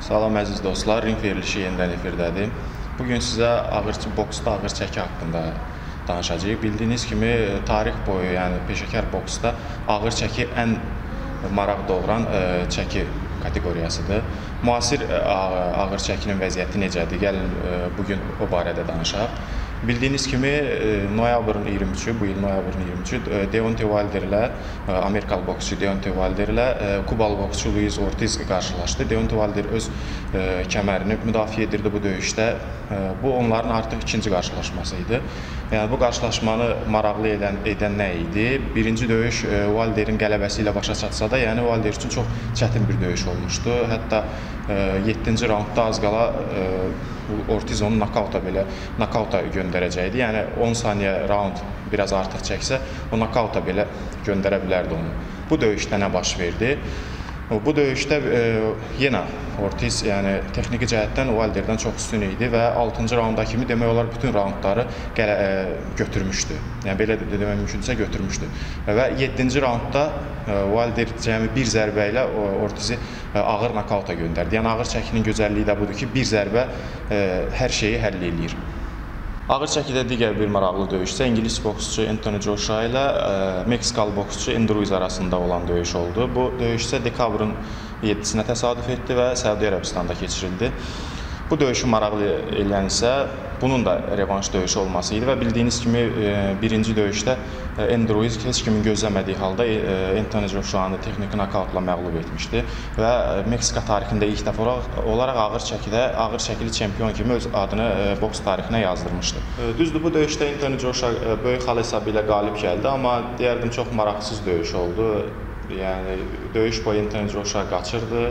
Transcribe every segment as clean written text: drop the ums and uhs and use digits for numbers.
Salam əziz dostlar, ring verilişi yenidən efirdədir. Bugün sizə boksda ağır çəki haqqında danışacağıq. Bildiyiniz kimi tarix boyu, yəni peşəkar boksda ağır çəki ən maraq doğuran çəki kateqoriyasıdır. Müasir ağır çəkinin vəziyyəti necədir? Gəlin bugün o barədə danışaq. Bildiyiniz kimi noyabrın 23-ü, bu il noyabrın 23-ü Deontay Wilder ilə, Amerikalı boksçu Deontay Wilder ilə Kubalı boksçu Luis Ortiz qarşılaşdı. Deontay Wilder öz kəmərini müdafiə edirdi bu döyüşdə. Bu onların artıq ikinci qarşılaşması idi. Yəni bu qarşılaşmanı maraqlı edən nə idi? Birinci döyüş Wilder'in qələbəsi ilə başa çatsa da, yəni Wilder üçün çox çətin bir döyüş olmuşdu. Hətta 7-ci raundda az qala Ortiz onu nakauta göndərəcəkdi. Yəni 10 saniyə raund biraz artıq çəksə, o nakauta belə göndərə bilərdi onu. Bu döyüşdə nə baş verdi? Bu döyüşdə yenə Ortiz texniki cəhətdən Wilder'dən çox üstün idi və 6-cı raunda kimi demək olar bütün raundları götürmüşdü. Yəni belə demək mümkündürsə götürmüşdü. Və 7-ci raundda Wilder cəmi bir zərbə ilə Ortizi ağır nakauta göndərdi. Yəni ağır çəkinin gözəlliyi də budur ki, bir zərbə hər şeyi həll eləyir. Ağır çəkidə digər bir maraqlı döyüşsə İngilis boksçu Anthony Joshua ilə Meksikalı boksçu Andy Ruiz arasında olan döyüş oldu. Bu döyüş isə dekabrın 7-sinə təsadüf etdi və Səudiyyə Ərəbistanda keçirildi. Bu döyüşü maraqlı eləyən isə bunun da revanş döyüşü olması idi və bildiyiniz kimi birinci döyüşdə Andy Ruiz heç kimin gözləmədiyi halda Anthony Joshua'nı texniki nokautla məğlub etmişdi və Meksika tarixində ilk dəfə olaraq ağır çəkili çempion kimi öz adını boks tarixinə yazdırmışdı. Düzdür, bu döyüşdə Anthony Joshua böyük xal hesabı ilə qalib gəldi, amma deyərdim çox maraqsız döyüş oldu. Yəni döyüş boyu Anthony Joshua qaçırdı.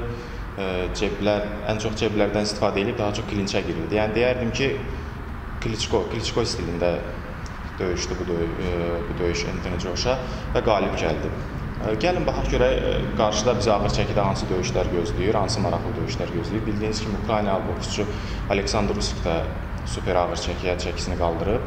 Ən çox ceblərdən istifadə edib daha çox klinçə girirdi. Yəni deyərdim ki, Klitschko stilində döyüşdü bu döyüş Anthony Joshua və qalib gəldi. Gəlin baxaq görək qarşıda bizi ağır çəkidə hansı döyüşlər gözləyir, hansı maraqlı döyüşlər gözləyir. Bildiyiniz kimi Ukraynalı boksçu Aleksandr Usyk də super ağır çəkisini qaldırıb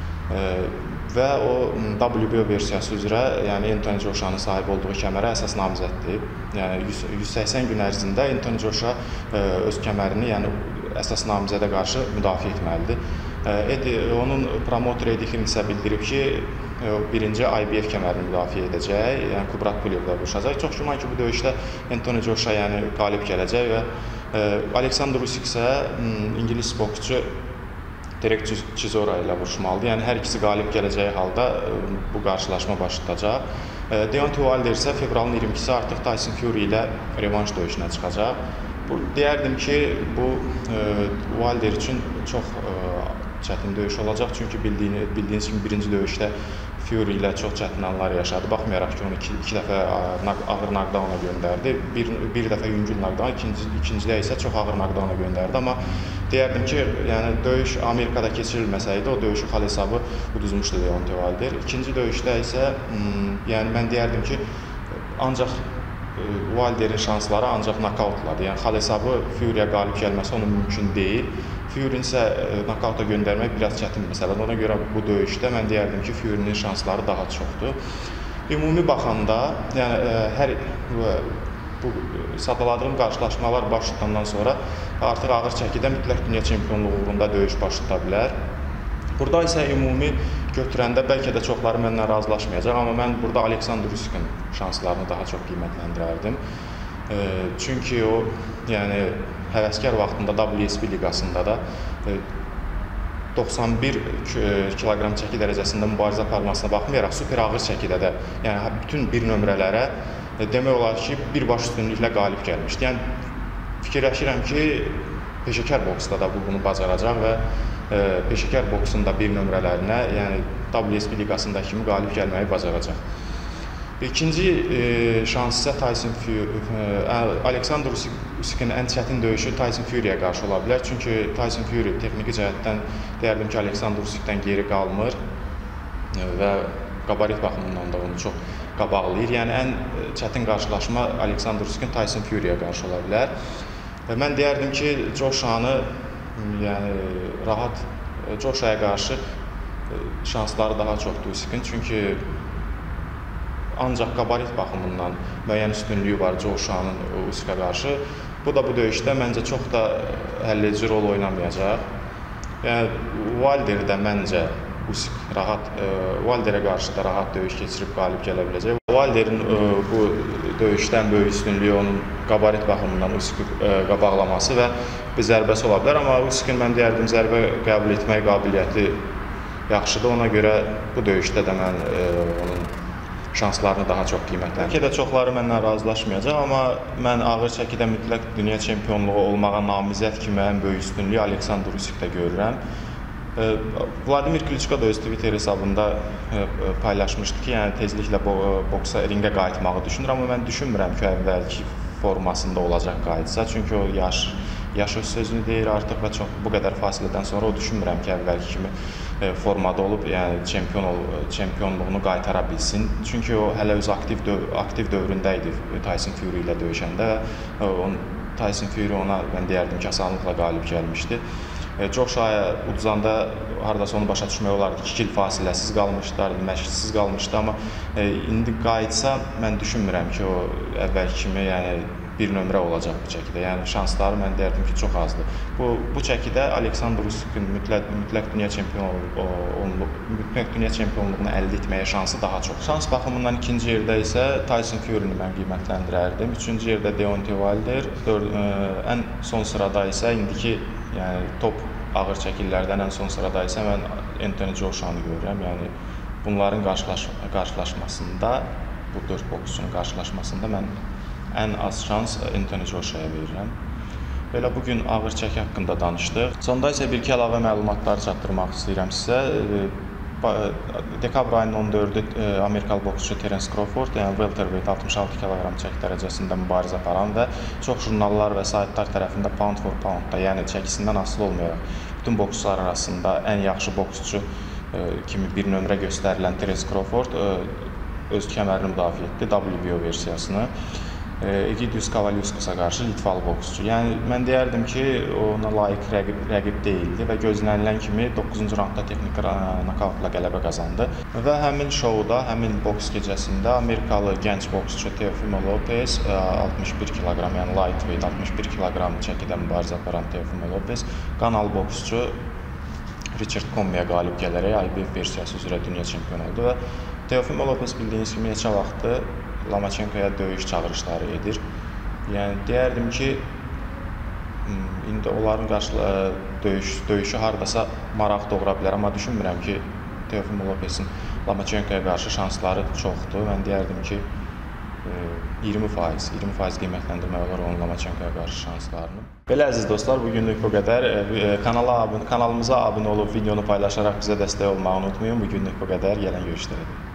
və o WBO versiyası üzrə, yəni Anthony Joshua'nın sahib olduğu kəmərə əsas namizəddir. Yəni 180 gün ərzində Anthony Joshua öz kəmərini, yəni əsas namizədə qarşı müdafiə etməlidir. Onun promoteri Eddie Hearn isə bildirib ki, birinci IBF kəmərini müdafiə edəcək, yəni Kubrat Pulevlə vuruşacaq. Çox güman ki, bu döyüşdə Anthony Joshua qalib gələcək və Aleksandr Usyk isə İngilis boksçu Derek Chisora ilə vuruşmalıdır. Yəni hər ikisi qalib gələcəyi halda bu qarşılaşma baş tutacaq. Deontay Wilder isə fevralın 22-si artıq Tyson Fury ilə revanş döyüşünə çıxacaq. Deyərdim ki, bu Wilder üçün çox çətin döyüş olacaq. Çünki bildiyiniz kimi birinci döyüşdə Fury ilə çox çətin anlar yaşadı. Baxmayaraq ki, onu iki dəfə ağır knockdowna göndərdi. Bir dəfə yüngül knockdown, ikincidə isə çox ağır knockdowna göndərdi. Amma deyərdim ki, yəni döyüş Amerikada keçirilməsəydi, o döyüşü xal hesabı uduzmuşdu Deontay Wilder. İkinci döyüşdə isə yəni mən deyərdim ki, ancaq Wilder'in şansları ancaq nokautladır. Yəni xal hesabı Fury'yə qalib gəlməsi onun mümkün deyil. Fury'nin isə nokauta göndərmək biraz çətin məsələdir. Ona görə bu döyüşdə mən deyərdim ki, Fury'nin şansları daha çoxdur. Ümumi baxanda, yəni bu sadaladığım qarşılaşmalar baş tutandan sonra artıq ağır çəkidə mütləq dünya çempionluğu uğrunda döyüş baş tuta bilər. Burada isə ümumi götürəndə bəlkə də çoxları mənimlə razılaşmayacaq, amma mən burada Aleksandr Usyk'ın şanslarını daha çox qiymətləndirərdim. Çünki o, yəni həvəskar vaxtında WSB liqasında da 91 kiloqram çəki dərəcəsində mübarizə aparmasına baxmayaraq super ağır çəkidə də, yəni bütün bir nömrələrə demək olar ki, birbaş üstünlüklə qalib gəlmişdi. Yəni fikirləşirəm ki, peşəkar boksda da bunu bacaracaq və peşəkar boksun da bir nömrələrinə, yəni WSB liqasında kimi qalib gəlməyi bacaracaq. İkinci şans isə Aleksandr Usykin ən çətin döyüşü Tyson Fury'yə qarşı ola bilər. Çünki Tyson Fury texniki cəhətdən deyərdim ki, Aleksandr Usykdən geri qalmır və qabarit baxımından da onu çox qabaqlayır. Yəni ən çətin qarşılaşma Aleksandr Usykın Tyson Fury'yə qarşı ola bilər. Mən deyərdim ki, Joshua'nı rahat Joshua'ya qarşı şansları daha çoxdur Usykın. Çünki ancaq qabarit baxımından müəyyən üstünlüyü var Joshua'nın Usyka qarşı. Bu Bu da bu döyüşdə məncə çox da həlledici rol oynamayacaq. Yəni Wilder də məncə Usyk Wilderə qarşı da rahat döyüş keçirib qalib gələ biləcək. Wilderin bu döyüşdən böyük üstünlüyü onun qabaret baxımından Usykü qabaqlaması və bir zərbəsi ola bilər, amma Usykün mən deyərdim zərbə qəbul etmək qabiliyyəti yaxşıdır. Ona görə bu döyüşdə də mən onun şanslarını daha çox qiymətləndirirəm. Bəlkə də çoxları məndən razılaşmayacaq, amma mən ağır çəkidə mütləq dünya çempionluğu olmağa namizəd kimi ən böyük üstünlüyü Aleksandr Usykdə görürəm. Vladimir Kliçko da öz Twitter hesabında paylaşmışdı ki, yəni tezliklə boksa ringə qayıtmağı düşünür, amma mən düşünmürəm ki, əvvəlki formasında olacaq qayıtsa, çünki o yaş öz sözünü deyir artıq və çox bu qədər fasilədən sonra o düşünmürəm ki, əvvəlki kimi formada olub, yəni çempionluğunu qaytara bilsin. Çünki o hələ öz aktiv dövründə idi Tyson Fury ilə döyüşəndə və Tyson Fury ona mən deyərdim ki, asanlıqla qalib gəlmişdi. Çox şaya uduzanda hardasa onu başa düşmək olardı ki, 2 il fasiləsiz qalmışlardı, məşqsiz qalmışdı, amma indi qayıtsa mən düşünmürəm ki, o əvvəlki kimi yəni bir nömrə olacaq bu çəkidə. Yəni şansları mən deyərdim ki, çox azdır. Bu çəkidə Aleksandr Usykin mütləq dünya çempionluğunu əldə etməyə şansı daha çox. Şans baxımından ikinci yerdə isə Tyson Fury-ni mən qiymətləndirərdim. Üçüncü yerdə Deontay Wilder, ən son sırada isə indiki yəni top ağır çəkillərdən ən son sırada isə mən Anthony Joshua'nı görürəm. Yəni bunların qarşılaşmasında, bu 4 boksçunun qarşılaşmasında mən ən az şans Anthony Joshua'ya verirəm. Belə bugün ağır çəki haqqında danışdıq. Sonda isə bir-iki əlavə məlumatları çatdırmaq istəyirəm sizə. Dekabr ayının 14-ü Amerikalı boksçu Terence Crawford, yəni welterweight 66 kq çəki dərəcəsində mübarizə aparan və çox jurnallar və saytlar tərəfində pound for poundda, yəni çəkisindən asılı olmayaraq bütün boksçular arasında ən yaxşı boksçu kimi bir nömrə göstərilən Terence Crawford öz kəmərini müdafiə etdi, WBO versiyasını. Egidius Kavaliuskasa qarşı Litvalı boksçu. Yəni mən deyərdim ki, ona layiq rəqib deyildi və gözlənilən kimi 9-cu raundda texnik nokautla qələbə qazandı. Və həmin şouda, həmin boks gecəsində Amerikalı gənc boksçu Teofimo Lopez 61 kq, yəni lightweight 61 kq çəkidə mübarizə aparan Teofimo Lopez qanalı boksçu Richard Commey'ə qalib gələrək IBF versiyası üzrə dünya çempionu oldu və Teofimo Lopez bildiyiniz kimi neçə vaxtdır Lomachenko'ya döyüş çağırışları edir. Yəni deyərdim ki, indi onların döyüşü hardasa maraq doğura bilər, amma düşünmürəm ki, Teofimo Lopez'in Lomachenko'ya qarşı şansları çoxdur. Mən deyərdim ki, 20% qiymətləndirmək olar onun Lomachenko'ya qarşı şanslarını. Belə əziz dostlar, bugünlük bu qədər. Kanalımıza abunə olub videonu paylaşaraq bizə dəstək olmağı unutmayın. Bugünlük bu qədər. Gələn görüşlərə.